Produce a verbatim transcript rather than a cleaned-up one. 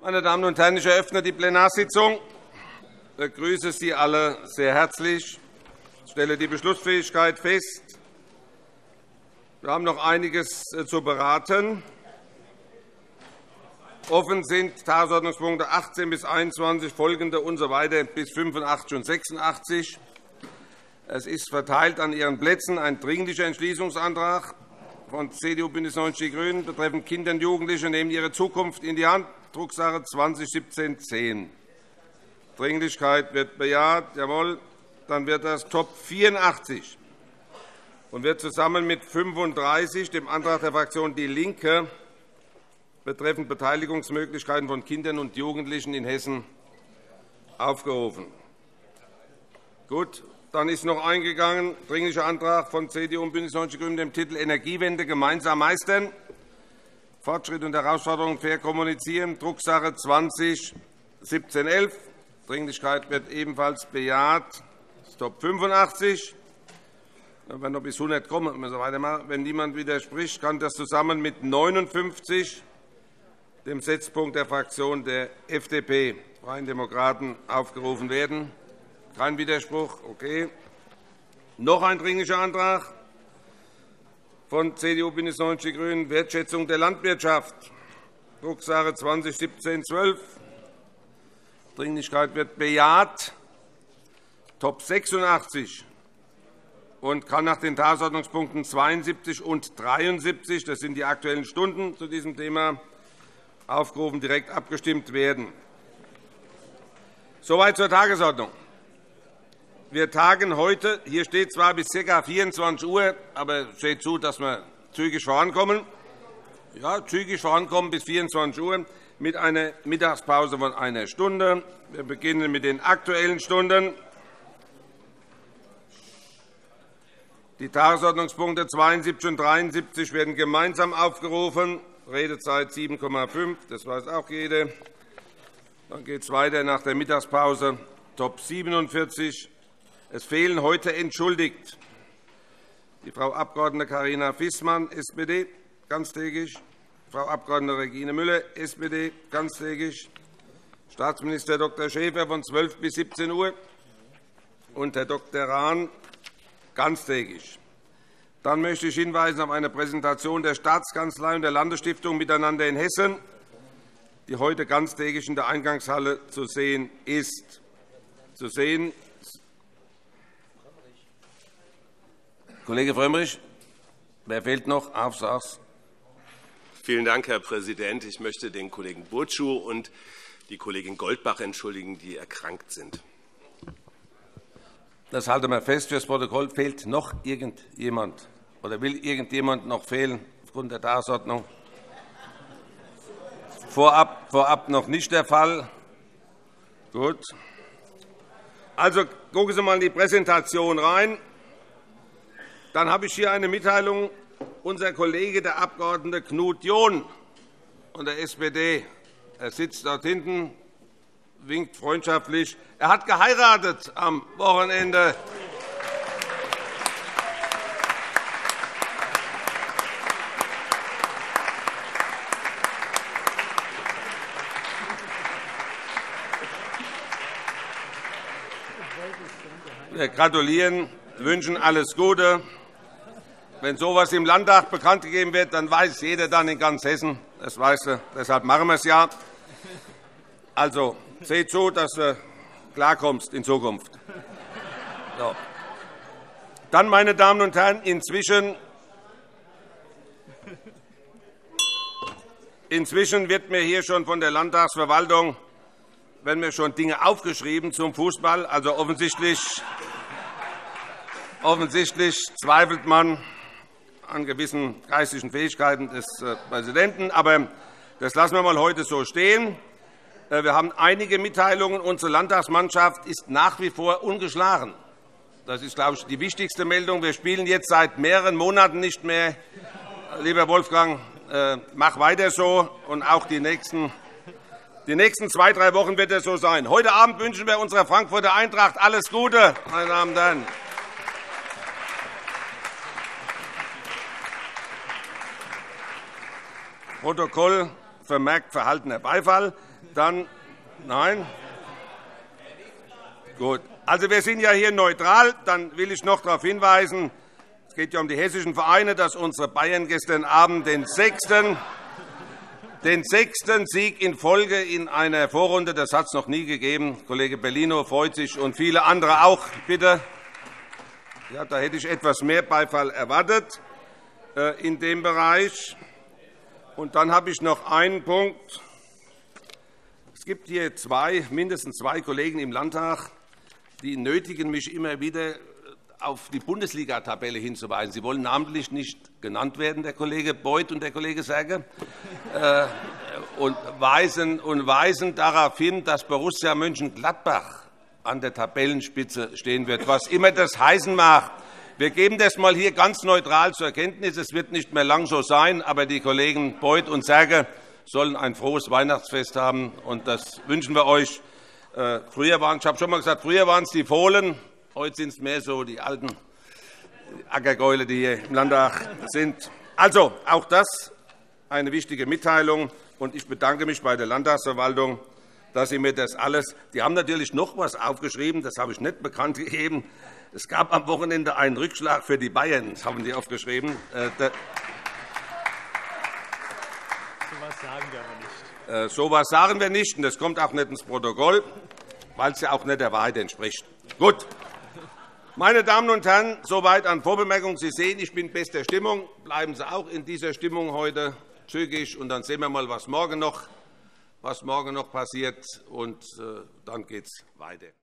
Meine Damen und Herren, ich eröffne die Plenarsitzung. Ich begrüße Sie alle sehr herzlich. Ich stelle die Beschlussfähigkeit fest. Wir haben noch einiges zu beraten. Offen sind Tagesordnungspunkte achtzehn bis einundzwanzig, folgende usw. bis fünfundachtzig und sechsundachtzig. Es ist verteilt an Ihren Plätzen ein Dringlicher Entschließungsantrag von C D U, BÜNDNIS neunzig die GRÜNEN betreffend Kinder und Jugendliche nehmen ihre Zukunft in die Hand, Drucksache zwanzig siebzehn zehn. Dringlichkeit wird bejaht. Jawohl. Dann wird das Top vierundachtzig und wird zusammen mit fünfunddreißig, dem Antrag der Fraktion DIE LINKE, betreffend Beteiligungsmöglichkeiten von Kindern und Jugendlichen in Hessen aufgerufen. Gut. Dann ist noch eingegangen Dringlicher Antrag von C D U und BÜNDNIS neunzig die GRÜNEN mit dem Titel Energiewende gemeinsam meistern. Fortschritt und Herausforderungen fair kommunizieren, Drucksache zwanzig siebzehn elf. Dringlichkeit wird ebenfalls bejaht. Top fünfundachtzig. Wenn wir noch bis hundert kommen, müssen wir weitermachen. Wenn niemand widerspricht, kann das zusammen mit neunundfünfzig, dem Setzpunkt der Fraktion der F D P, Freien Demokraten, aufgerufen werden. Kein Widerspruch. Okay. Noch ein Dringlicher Antrag von C D U, BÜNDNIS neunzig die GRÜNEN, Wertschätzung der Landwirtschaft, Drucksache zwanzig siebzehn zwölf. Dringlichkeit wird bejaht. Top sechsundachtzig und kann nach den Tagesordnungspunkten zweiundsiebzig und dreiundsiebzig, das sind die Aktuellen Stunden zu diesem Thema, aufgerufen, direkt abgestimmt werden. Soweit zur Tagesordnung. Wir tagen heute, hier steht zwar bis ca. vierundzwanzig Uhr, aber es steht zu, dass wir zügig vorankommen. Ja, zügig vorankommen bis vierundzwanzig Uhr mit einer Mittagspause von einer Stunde. Wir beginnen mit den Aktuellen Stunden. Die Tagesordnungspunkte zweiundsiebzig und dreiundsiebzig werden gemeinsam aufgerufen. Redezeit sieben Komma fünf, das weiß auch jeder. Dann geht es weiter nach der Mittagspause. Top siebenundvierzig. Es fehlen heute entschuldigt die Frau Abg. Carina Fißmann, S P D, ganztägig, Frau Abg. Regine Müller, S P D, ganztägig, Staatsminister Doktor Schäfer von zwölf bis siebzehn Uhr und Herr Doktor Rahn, ganztägig. Dann möchte ich hinweisen auf eine Präsentation der Staatskanzlei und der Landesstiftung Miteinander in Hessen, die heute ganztägig in der Eingangshalle zu sehen ist. Zu sehen Kollege Frömmrich, wer fehlt noch? Aufsatz. Vielen Dank, Herr Präsident. Ich möchte den Kollegen Burcu und die Kollegin Goldbach entschuldigen, die erkrankt sind. Das halten wir fest. Für das Protokoll fehlt noch irgendjemand oder will irgendjemand noch fehlen aufgrund der Tagesordnung? Vorab, vorab noch nicht der Fall. Gut. Also gucken Sie mal in die Präsentation rein. Dann habe ich hier eine Mitteilung. Unser Kollege, der Abg. Knut John von der S P D, er sitzt dort hinten, winkt freundschaftlich. Er hat geheiratet am Wochenende. Wir gratulieren, wünschen alles Gute. Wenn so etwas im Landtag bekannt gegeben wird, dann weiß jeder dann in ganz Hessen. Das weißt du. Deshalb machen wir es ja. Also, seht zu, dass du klarkommst in Zukunft. So. Dann, meine Damen und Herren, inzwischen, inzwischen wird mir hier schon von der Landtagsverwaltung, werden mir schon Dinge aufgeschrieben zum Fußball. Also offensichtlich, offensichtlich zweifelt man an gewissen geistigen Fähigkeiten des Präsidenten. Aber das lassen wir mal heute so stehen. Wir haben einige Mitteilungen. Unsere Landtagsmannschaft ist nach wie vor ungeschlagen. Das ist, glaube ich, die wichtigste Meldung. Wir spielen jetzt seit mehreren Monaten nicht mehr. Lieber Wolfgang, mach weiter so. Und auch die nächsten, die nächsten zwei, drei Wochen wird es so sein. Heute Abend wünschen wir unserer Frankfurter Eintracht alles Gute, meine Damen und Herren. Protokoll vermerkt verhaltener Beifall. Dann nein. Gut. Also, wir sind ja hier neutral. Dann will ich noch darauf hinweisen, es geht ja um die hessischen Vereine, dass unsere Bayern gestern Abend den sechsten, den sechsten Sieg in Folge in einer Vorrunde, das hat es noch nie gegeben. Kollege Bellino freut sich und viele andere auch. Bitte. Ja, da hätte ich etwas mehr Beifall erwartet äh, in dem Bereich. Und dann habe ich noch einen Punkt. Es gibt hier zwei, mindestens zwei Kollegen im Landtag, die nötigen mich immer wieder auf die Bundesliga-Tabelle hinzuweisen. Sie wollen namentlich nicht genannt werden, der Kollege Beuth und der Kollege Serge, äh, und, weisen, und weisen darauf hin, dass Borussia Mönchengladbach an der Tabellenspitze stehen wird, was immer das heißen mag. Wir geben das einmal hier ganz neutral zur Kenntnis. Es wird nicht mehr lang so sein, aber die Kollegen Beuth und Serge sollen ein frohes Weihnachtsfest haben, und das wünschen wir euch. Früher waren, ich habe schon einmal gesagt, früher waren es die Fohlen, heute sind es mehr so die alten Ackergäule, die hier im Landtag sind. Also, auch das eine wichtige Mitteilung, und ich bedanke mich bei der Landtagsverwaltung, dass Sie mir das alles. Die haben natürlich noch etwas aufgeschrieben, das habe ich nicht bekannt gegeben. Es gab am Wochenende einen Rückschlag für die Bayern, das haben Sie aufgeschrieben. So etwas sagen wir aber nicht. So etwas sagen wir nicht, und das kommt auch nicht ins Protokoll, weil es ja auch nicht der Wahrheit entspricht. Gut. Meine Damen und Herren, soweit an Vorbemerkungen. Sie sehen, ich bin in bester Stimmung. Bleiben Sie auch in dieser Stimmung heute zügig, und dann sehen wir mal, was morgen noch, was morgen noch passiert, und dann geht es weiter.